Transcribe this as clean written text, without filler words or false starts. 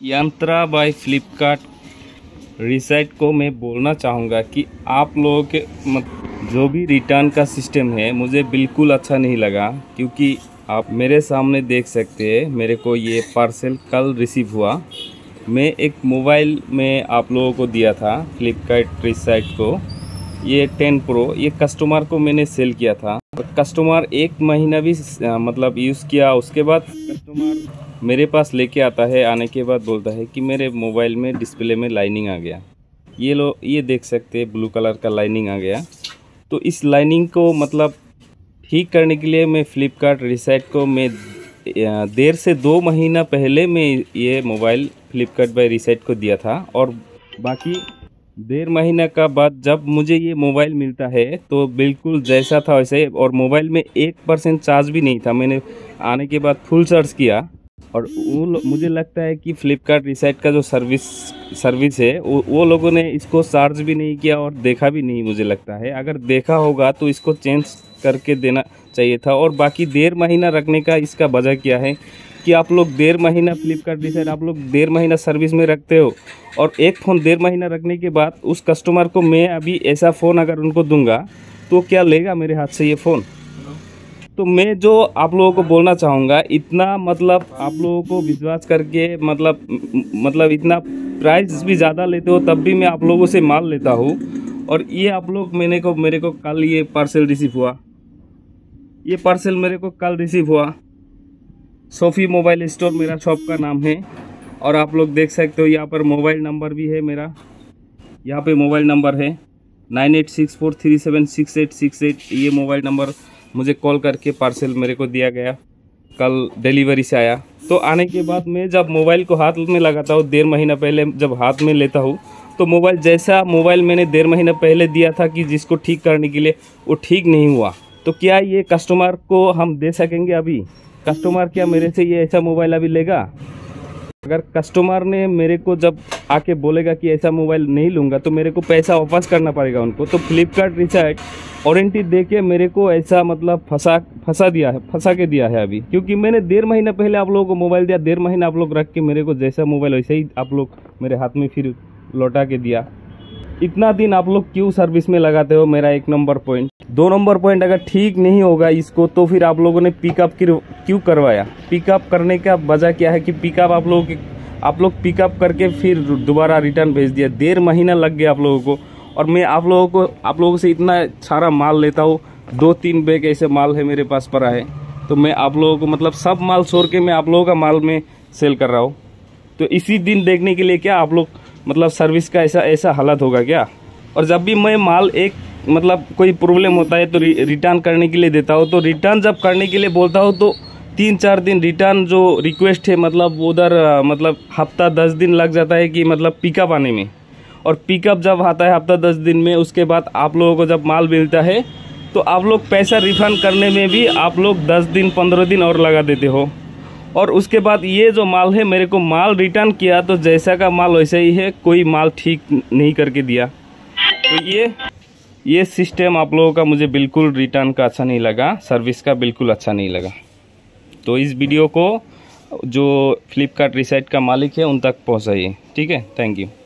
यंत्रा bye Flipkart recite को मैं बोलना चाहूँगा कि आप लोगों के जो भी रिटर्न का सिस्टम है मुझे बिल्कुल अच्छा नहीं लगा, क्योंकि आप मेरे सामने देख सकते हैं मेरे को ये पार्सल कल रिसीव हुआ। मैं एक मोबाइल में आप लोगों को दिया था फ्लिपकार्ट रिसाइट को, ये 10 प्रो, ये कस्टमर को मैंने सेल किया था। कस्टमर 1 महीना भी मतलब यूज़ किया, उसके बाद कस्टमर मेरे पास लेके आता है, आने के बाद बोलता है कि मेरे मोबाइल में डिस्प्ले में लाइनिंग आ गया। ये देख सकते हैं ब्लू कलर का लाइनिंग आ गया। तो इस लाइनिंग को मतलब ठीक करने के लिए मैं फ्लिपकार्ट रिसाइट को मैं देर से 2 महीना पहले मैं ये मोबाइल फ्लिपकार्ट बाय रिसाइट को दिया था, और बाकी 1.5 महीना का बाद जब मुझे ये मोबाइल मिलता है तो बिल्कुल जैसा था वैसे, और मोबाइल में 1% चार्ज भी नहीं था। मैंने आने के बाद फुल चार्ज किया, और मुझे लगता है कि फ्लिपकार्ट रिसाइट का जो सर्विस है वो लोगों ने इसको चार्ज भी नहीं किया और देखा भी नहीं। मुझे लगता है अगर देखा होगा तो इसको चेंज करके देना चाहिए था। और बाकी 1.5 महीना रखने का इसका वजह क्या है कि आप लोग 1.5 महीना फ्लिपकार्ट रिसाइट आप लोग 1.5 महीना सर्विस में रखते हो, और एक फ़ोन 1.5 महीना रखने के बाद उस कस्टमर को मैं अभी ऐसा फ़ोन अगर उनको दूंगा तो क्या लेगा मेरे हाथ से ये फ़ोन। तो मैं जो आप लोगों को बोलना चाहूँगा, इतना मतलब आप लोगों को विश्वास करके मतलब इतना प्राइस भी ज़्यादा लेते हो तब भी मैं आप लोगों से माल लेता हूँ। और ये आप लोग मेरे को कल ये पार्सल रिसीव हुआ, ये पार्सल मेरे को कल रिसीव हुआ। सोफ़ी मोबाइल स्टोर मेरा शॉप का नाम है, और आप लोग देख सकते हो यहाँ पर मोबाइल नंबर भी है मेरा, यहाँ पे मोबाइल नंबर है 9864376868। ये मोबाइल नंबर मुझे कॉल करके पार्सल मेरे को दिया गया, कल डिलीवरी से आया। तो आने के बाद मैं जब मोबाइल को हाथ में लगाता हूँ 1.5 महीना पहले जब हाथ में लेता हूँ, तो मोबाइल जैसा मोबाइल मैंने 1.5 महीना पहले दिया था कि जिसको ठीक करने के लिए, वो ठीक नहीं हुआ। तो क्या ये कस्टमर को हम दे सकेंगे? अभी कस्टमर क्या मेरे से ये ऐसा मोबाइल अभी लेगा? अगर कस्टमर ने मेरे को जब आके बोलेगा कि ऐसा मोबाइल नहीं लूँगा तो मेरे को पैसा वापस करना पड़ेगा उनको। तो फ्लिपकार्ट रिसाइट वारंटी दे के मेरे को ऐसा मतलब फंसा के दिया है अभी, क्योंकि मैंने 1.5 महीना पहले आप लोगों को मोबाइल दिया, 1.5 महीना आप लोग रख के मेरे को जैसा मोबाइल वैसे ही आप लोग मेरे हाथ में फिर लौटा के दिया। इतना दिन आप लोग क्यों सर्विस में लगाते हो? मेरा 1 नंबर पॉइंट। 2 नंबर पॉइंट, अगर ठीक नहीं होगा इसको तो फिर आप लोगों ने पिकअप क्यों करवाया? पिकअप करने का वजह क्या है कि पिकअप आप लोग पिकअप करके फिर दोबारा रिटर्न भेज दिया। 1.5 महीना लग गया आप लोगों को, और मैं आप लोगों से इतना सारा माल लेता हूँ। 2-3 बैग ऐसे माल है मेरे पास पड़ा है, तो मैं आप लोगों को मतलब सब माल छोड़ के मैं आप लोगों का माल में सेल कर रहा हूँ। तो इसी दिन देखने के लिए क्या आप लोग मतलब सर्विस का ऐसा हालत होगा क्या? और जब भी मैं माल एक मतलब कोई प्रॉब्लम होता है तो रिटर्न करने के लिए देता हूँ, तो रिटर्न जब करने के लिए बोलता हूँ तो 3-4 दिन रिटर्न जो रिक्वेस्ट है मतलब उधर मतलब हफ्ता 10 दिन लग जाता है कि मतलब पिकअप आने में। और पिकअप जब आता है हफ्ता 10 दिन में, उसके बाद आप लोगों को जब माल मिलता है तो आप लोग पैसा रिफंड करने में भी आप लोग 10 दिन 15 दिन और लगा देते हो। और उसके बाद ये जो माल है, मेरे को माल रिटर्न किया तो जैसा का माल वैसा ही है, कोई माल ठीक नहीं करके दिया। तो ये सिस्टम आप लोगों का मुझे बिल्कुल रिटर्न का अच्छा नहीं लगा, सर्विस का बिल्कुल अच्छा नहीं लगा। तो इस वीडियो को जो फ्लिपकार्ट रिसाइट का मालिक है उन तक पहुंचाइए, ठीक है? Thank you.